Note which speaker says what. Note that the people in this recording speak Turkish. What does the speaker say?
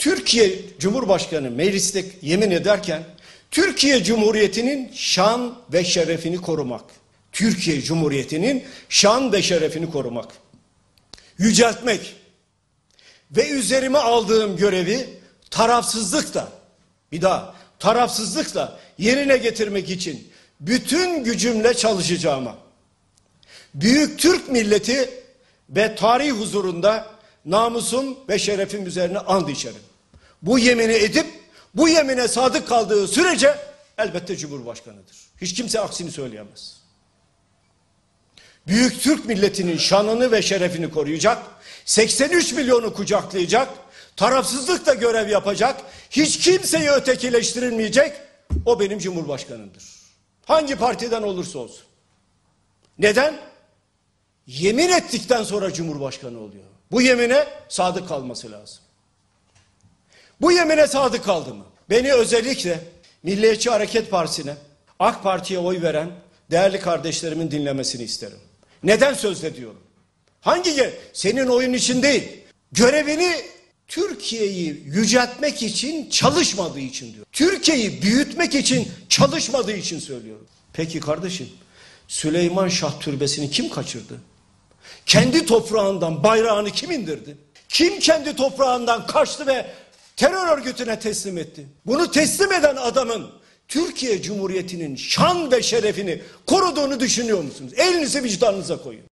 Speaker 1: Türkiye Cumhurbaşkanı mecliste yemin ederken Türkiye Cumhuriyeti'nin şan ve şerefini korumak. Türkiye Cumhuriyeti'nin şan ve şerefini korumak. Yüceltmek ve üzerime aldığım görevi tarafsızlıkla yerine getirmek için bütün gücümle çalışacağıma, büyük Türk milleti ve tarih huzurunda namusum ve şerefim üzerine and içerim. Bu yemini edip bu yemine sadık kaldığı sürece elbette Cumhurbaşkanıdır. Hiç kimse aksini söyleyemez. Büyük Türk milletinin şanını ve şerefini koruyacak, 83 milyonu kucaklayacak, tarafsızlıkla görev yapacak, hiç kimseyi ötekileştirilmeyecek, o benim Cumhurbaşkanımdır. Hangi partiden olursa olsun. Neden? Yemin ettikten sonra Cumhurbaşkanı oluyor. Bu yemine sadık kalması lazım. Bu yemine sadık kaldı mı? Beni özellikle Milliyetçi Hareket Partisi'ne, AK Parti'ye oy veren değerli kardeşlerimin dinlemesini isterim. Neden söz ediyorum? Senin oyun için değil. Görevini Türkiye'yi yüceltmek için çalışmadığı için diyor. Türkiye'yi büyütmek için çalışmadığı için söylüyorum. Peki kardeşim, Süleyman Şah Türbesi'ni kim kaçırdı? Kendi toprağından bayrağını kim indirdi? Kim kendi toprağından kaçtı ve terör örgütüne teslim etti? Bunu teslim eden adamın Türkiye Cumhuriyeti'nin şan ve şerefini koruduğunu düşünüyor musunuz? Elinizi vicdanınıza koyun.